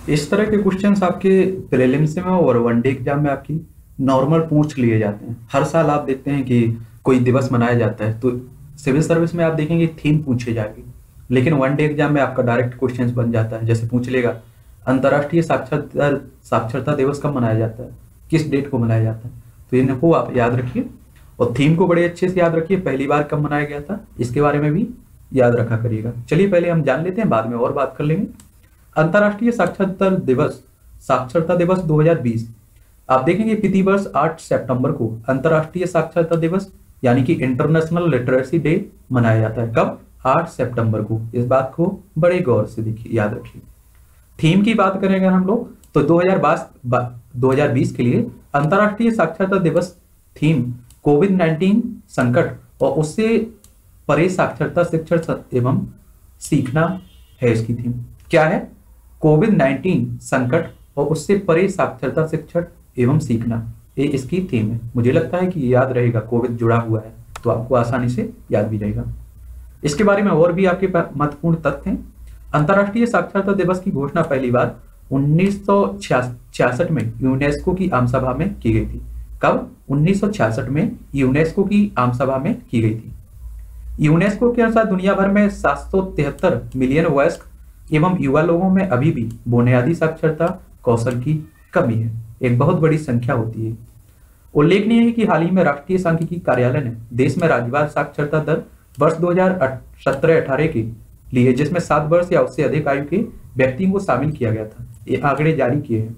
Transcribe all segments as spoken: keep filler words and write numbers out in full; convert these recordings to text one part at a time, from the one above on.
इस तरह के क्वेश्चंस आपके प्रीलिम्स में और वनडे एग्जाम में आपकी नॉर्मल पूछ लिए जाते हैं। हर साल आप देखते हैं कि कोई दिवस मनाया जाता है तो सिविल सर्विस में आप देखेंगे थीम पूछी जाएगी, लेकिन वनडे एग्जाम में आपका डायरेक्ट क्वेश्चंस बन जाता है। जैसे पूछ लेगा अंतर्राष्ट्रीय साक्षरता साक्षरता दिवस कब मनाया जाता है, किस डेट को मनाया जाता है, तो इनको आप याद रखिए और थीम को बड़े अच्छे से याद रखिए। पहली बार कब मनाया गया था इसके बारे में भी याद रखा करिएगा। चलिए पहले हम जान लेते हैं, बाद में और बात कर लेंगे। अंतर्राष्ट्रीय साक्षरता दिवस साक्षरता दिवस दो हज़ार बीस आप देखेंगे प्रति वर्ष आठ सितंबर को अंतर्राष्ट्रीय साक्षरता दिवस यानी कि इंटरनेशनल लिटरेसी डे मनाया जाता है। कब? आठ सितंबर को। इस बात को बड़े गौर से देखिए, याद रखिए। थीम की बात करें अगर हम लोग तो दो हज़ार बीस के लिए अंतर्राष्ट्रीय साक्षरता दिवस थीम कोविड नाइन्टीन संकट और उससे परे साक्षरता शिक्षण एवं सीखना है। इसकी थीम क्या है? कोविड नाइन्टीन संकट और उससे परे साक्षरता शिक्षण एवं सीखना, ये इसकी थीम है। मुझे लगता है कि ये याद रहेगा, कोविड जुड़ा हुआ है तो आपको आसानी से याद भी रहेगा। इसके बारे में और भी आपके महत्वपूर्ण तथ्य हैं। अंतर्राष्ट्रीय साक्षरता दिवस की घोषणा पहली बार उन्नीस सौ छियासठ में यूनेस्को की आम सभा में की गई थी। कब? उन्नीस सौ छियासठ में यूनेस्को की आम सभा में की गई थी। यूनेस्को के अनुसार दुनिया भर में सात सौ तिहत्तर मिलियन वयस्क एवं युवा लोगों में अभी भी बुनियादी साक्षरता कौशल की कमी है। एक बहुत बड़ी संख्या होती है। उल्लेखनीय है कि हाल ही में राष्ट्रीय सांख्यिकी कार्यालय ने देश में राज्यवार साक्षरता दर वर्ष दो हज़ार सत्रह अठारह के लिए, जिसमें सात वर्ष या उससे अधिक आयु के व्यक्तियों को शामिल किया गया था, ये आंकड़े जारी किए हैं।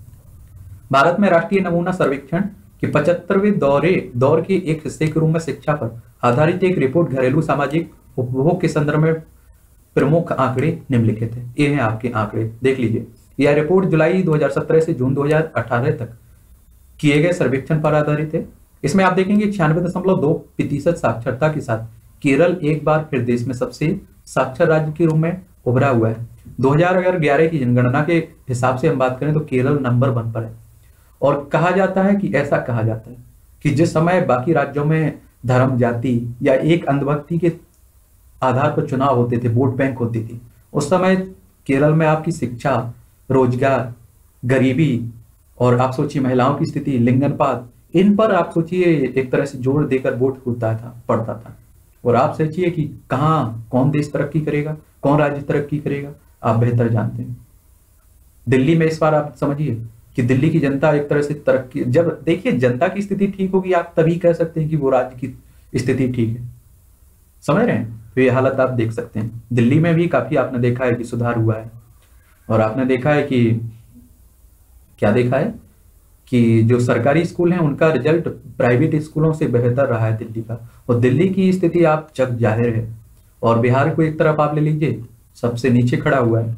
भारत में राष्ट्रीय नमूना सर्वेक्षण के पचहत्तरवें दौरे दौर के एक हिस्से के रूप में शिक्षा पर आधारित एक रिपोर्ट घरेलू सामाजिक उपभोग के संदर्भ में प्रमुख आंकड़े निम्नलिखित है। ये हैं आपके आंकड़े, देख लीजिए। यह रिपोर्ट जुलाई दो हज़ार सत्रह से जून दो हज़ार अठारह तक किए गए सर्वेक्षण पर आधारित है। इसमें आप देखेंगे छियानवे दशमलव दो प्रतिशत साक्षरता के साथ केरल एक बार फिर देश में सबसे साक्षर राज्य के रूप में उभरा हुआ है। दो हज़ार ग्यारह की जनगणना के हिसाब से हम बात करें तो केरल नंबर वन पर है। और कहा जाता है कि ऐसा कहा जाता है कि जिस समय बाकी राज्यों में धर्म, जाति या एक अंधभक्ति के आधार पर चुनाव होते थे, वोट बैंक होती थी, उस समय केरल में आपकी शिक्षा, रोजगार, गरीबी और आप सोचिए महिलाओं की स्थिति, लिंगानुपात, इन पर आप सोचिए एक तरह से जोर देकर वोट होता था, पड़ता था। और आप सोचिए कि कहाँ कौन देश तरक्की करेगा, कौन राज्य तरक्की करेगा, आप बेहतर जानते हैं। दिल्ली में इस बार आप समझिए कि दिल्ली की जनता एक तरह से तरक्की, जब देखिए जनता की स्थिति ठीक होगी आप तभी कह सकते हैं कि वो राज्य की स्थिति ठीक है। समझ रहे हैं? तो ये हालत आप देख सकते हैं। दिल्ली में भी काफी आपने देखा है कि सुधार हुआ है। और आपने देखा है कि क्या देखा है कि जो सरकारी स्कूल हैं उनका रिजल्ट प्राइवेट स्कूलों से बेहतर रहा है दिल्ली का। और दिल्ली की स्थिति आप जग जाहिर है। और बिहार को एक तरफ आप ले लीजिए, सबसे नीचे खड़ा हुआ है।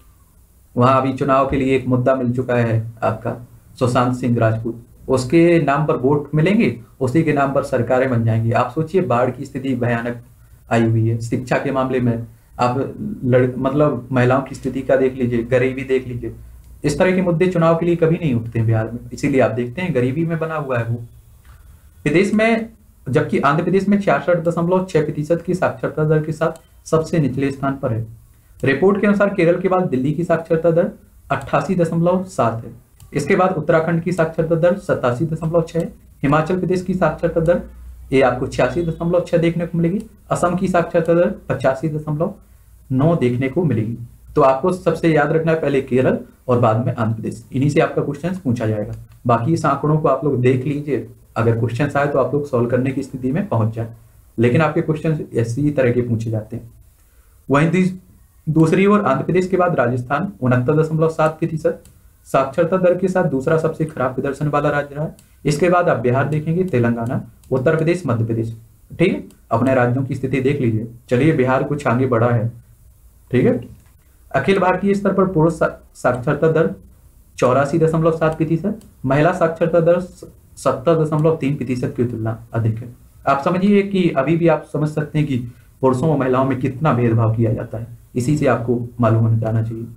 वहां अभी चुनाव के लिए एक मुद्दा मिल चुका है आपका सुशांत सिंह राजपूत, उसके नाम पर वोट मिलेंगे, उसी के नाम पर सरकारें बन जाएंगी। आप सोचिए बाढ़ की स्थिति भयानक आई हुई है। शिक्षा के मामले में आप लड़ मतलब महिलाओं की स्थिति का देख लीजिए, गरीबी देख लीजिए। इस तरह के मुद्दे चुनाव के लिए कभी नहीं उठते हैं बिहार में, इसीलिए आप देखते हैं गरीबी में बना हुआ है वो प्रदेश में। जबकि आंध्र प्रदेश में छियासठ दशमलव छह प्रतिशत की साक्षरता दर के साथ सबसे निचले स्थान पर है। रिपोर्ट के अनुसार केरल के बाद दिल्ली की साक्षरता दर अट्ठासी दशमलव सात है। इसके बाद उत्तराखंड की साक्षरता दर सतासी दशमलव छह, हिमाचल प्रदेश की साक्षरता दर ये आपको छियासी दशमलव छह देखने को मिलेगी। असम की साक्षरता दर पचासी दशमलव नौ देखने को मिलेगी। तो आपको सबसे याद रखना है पहले केरल और बाद में आंध्र प्रदेश, इन्हीं से आपका क्वेश्चन पूछा जाएगा। बाकी इस आंकड़ों को आप लोग देख लीजिए, अगर क्वेश्चन आए तो आप लोग सॉल्व करने की स्थिति में पहुंच जाए। लेकिन आपके क्वेश्चन इसी तरह के पूछे जाते हैं। वहीं दूसरी ओर आंध्र प्रदेश के बाद राजस्थान उनहत्तर दशमलव सात प्रतिशत साक्षरता दर के साथ दूसरा सबसे खराब प्रदर्शन वाला राज्य रहा है। इसके बाद आप बिहार देखेंगे, तेलंगाना, उत्तर प्रदेश, मध्य प्रदेश। ठीक है, अपने राज्यों की स्थिति देख लीजिए। चलिए बिहार कुछ आगे बढ़ा है। ठीक है, अखिल भारतीय स्तर पर पुरुष साक्षरता दर चौरासी दशमलव सात प्रतिशत, महिला साक्षरता दर सत्तर दशमलव तीन प्रतिशत की तुलना अधिक है। आप समझिए कि अभी भी आप समझ सकते हैं कि पुरुषों और महिलाओं में कितना भेदभाव किया जाता है। इसी से आपको मालूम होना जाना चाहिए।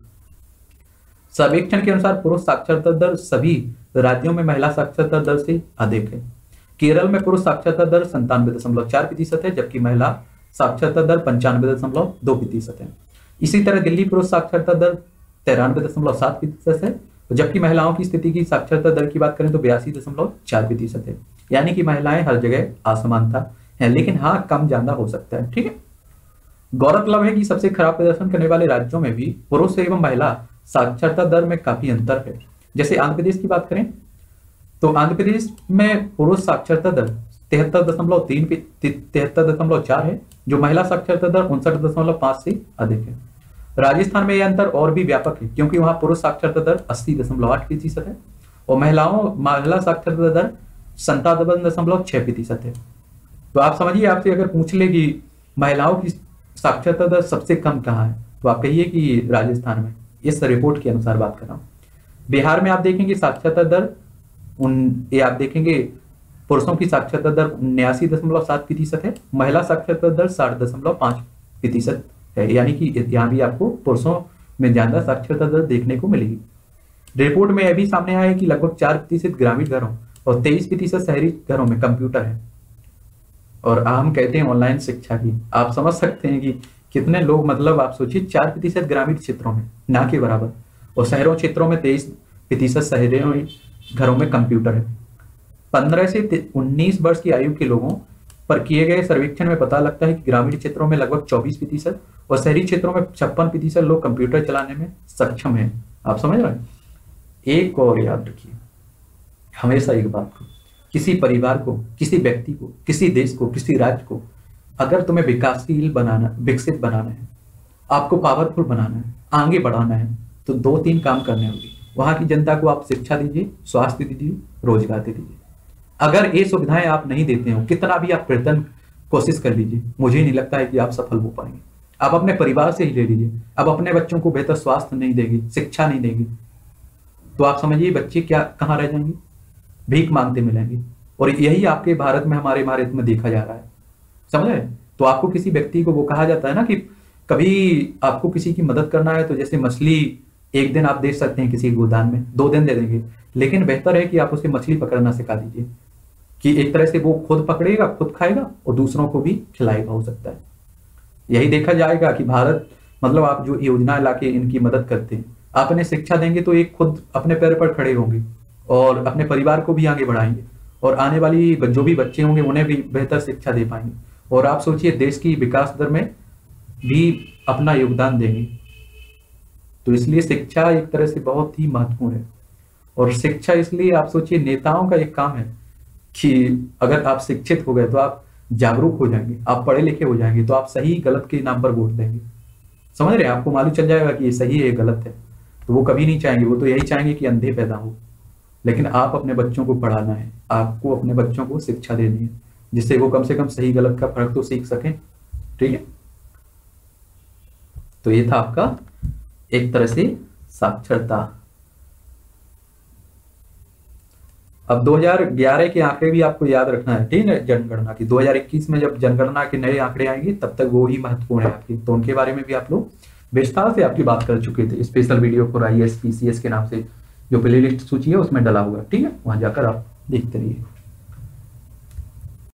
सर्वेक्षण के अनुसार पुरुष साक्षरता दर सभी राज्यों में महिला साक्षरता दर से अधिक है। केरल में पुरुष साक्षरता दर संतानवे दशमलव चार प्रतिशत है, जबकि महिला साक्षरता दर पंचानवे दशमलव दो प्रतिशत है। इसी तरह दिल्ली पुरुष साक्षरता दर तिरानवे दशमलव सात प्रतिशत है, जबकि महिलाओं की स्थिति की साक्षरता दर की बात करें तो बयासी दशमलव चार प्रतिशत है। यानी कि महिलाएं हर जगह असमानता है, लेकिन हाँ कम ज्यादा हो सकता है। ठीक है, गौरतलब है कि सबसे खराब प्रदर्शन करने वाले राज्यों में भी पुरुष एवं महिला साक्षरता दर में काफी अंतर है। जैसे आंध्र प्रदेश की बात करें तो आंध्र प्रदेश में पुरुष साक्षरता दर तिहत्तर दशमलव तीन तिहत्तर दशमलव चार है, जो महिला साक्षरता दर उनसठ दशमलव पांच से अधिक है। राजस्थान में यह अंतर और भी व्यापक है, क्योंकि वहां पुरुष साक्षरता दर अस्सी दशमलव आठ प्रतिशत है और महिलाओं महिला साक्षरता दर संतावन दशमलव छह प्रतिशत है। तो आप समझिए, आपसे अगर पूछ ले कि महिलाओं की साक्षरता दर सबसे कम कहाँ है, तो आप कहिए कि राजस्थान में। इस रिपोर्ट के अनुसार बात कर रहा हूँ। बिहार में आप देखेंगे साक्षरता दर उन ये आप देखेंगे पुरुषों की साक्षरता दर उन्यासी दशमलव सात प्रतिशत है, महिला साक्षरता दर साठ दशमलव पांच प्रतिशत है। यानी कि यहाँ भी आपको पुरुषों में ज्यादा साक्षरता दर देखने को मिलेगी। रिपोर्ट में यह भी सामने आया है कि लगभग चार प्रतिशत ग्रामीण घरों और तेईस प्रतिशत शहरी घरों में कंप्यूटर है। और हम कहते हैं ऑनलाइन शिक्षा की, आप समझ सकते हैं कि कितने लोग, मतलब आप सोचिए चार प्रतिशत ग्रामीण क्षेत्रों में ना के बराबर, और शहरों क्षेत्रों में तेईस प्रतिशत शहरों में घरों में कंप्यूटर है। पंद्रह से उन्नीस वर्ष की आयु के लोगों पर किए गए सर्वेक्षण में पता लगता है कि ग्रामीण क्षेत्रों में लगभग चौबीस प्रतिशत और शहरी क्षेत्रों में छप्पन प्रतिशत लोग कंप्यूटर चलाने में सक्षम हैं। आप समझ रहे हैं। एक और याद रखिए हमेशा एक बात को, किसी परिवार को, किसी व्यक्ति को, किसी देश को, किसी राज्य को अगर तुम्हें विकासशील बनाना, विकसित बनाना है, आपको पावरफुल बनाना है, आगे बढ़ाना है, तो दो तीन काम करने होंगे। वहां की जनता को आप शिक्षा दीजिए, स्वास्थ्य दीजिए, रोजगार दे दीजिए। अगर ये सुविधाएं आप नहीं देते हो, कितना भी आप प्रयत्न कोशिश कर लीजिए, मुझे नहीं लगता है कि आप सफल हो पाएंगे। आप अपने परिवार से ही ले लीजिए। आप अपने बच्चों को बेहतर स्वास्थ्य नहीं देंगे, शिक्षा नहीं देंगे, तो आप समझिए बच्चे क्या कहाँ रह जाएंगे, भीख मांगते मिलेंगे। और यही आपके भारत में, हमारे भारत में देखा जा रहा है। समझ रहे? तो आपको किसी व्यक्ति को, वो कहा जाता है ना कि कभी आपको किसी की मदद करना है तो जैसे मछली एक दिन आप दे सकते हैं किसी गोदान में, दो दिन दे देंगे, लेकिन बेहतर है कि आप उसे मछली पकड़ना सिखा दीजिए कि एक तरह से वो खुद पकड़ेगा, खुद खाएगा और दूसरों को भी खिलाएगा। हो सकता है यही देखा जाएगा कि भारत, मतलब आप जो योजना लाके इनकी मदद करते हैं, आप इन्हें शिक्षा देंगे तो एक खुद अपने पैर पर खड़े होंगे और अपने परिवार को भी आगे बढ़ाएंगे और आने वाली जो भी बच्चे होंगे उन्हें भी बेहतर शिक्षा दे पाएंगे। और आप सोचिए देश की विकास दर में भी अपना योगदान देंगे। तो इसलिए शिक्षा एक तरह से बहुत ही महत्वपूर्ण है। और शिक्षा इसलिए आप सोचिए, नेताओं का एक काम है कि अगर आप शिक्षित हो गए तो आप जागरूक हो जाएंगे, आप पढ़े लिखे हो जाएंगे, तो आप सही गलत के नाम पर वोट देंगे। समझ रहे हैं? आपको मालूम चल जाएगा कि ये सही है, ये गलत है। तो वो कभी नहीं चाहेंगे, वो तो यही चाहेंगे कि अंधे पैदा हो। लेकिन आप अपने बच्चों को पढ़ाना है, आपको अपने बच्चों को शिक्षा देनी है, जिससे वो कम से कम सही गलत का फर्क तो सीख सकें। ठीक है, तो ये था आपका एक तरह से साक्षरता। अब दो हज़ार ग्यारह के आंकड़े भी आपको याद रखना है, ठीक है, जनगणना की। दो हज़ार इक्कीस में जब जनगणना के नए आंकड़े आएंगे तब तक वो ही महत्वपूर्ण है आपकी, तो उनके बारे में भी आप लोग विस्तार से आपकी बात कर चुके थे। Special video for I A S P C S के नाम से जो प्लेलिस्ट सूची है उसमें डला हुआ, ठीक है, वहां जाकर आप देखते रहिए।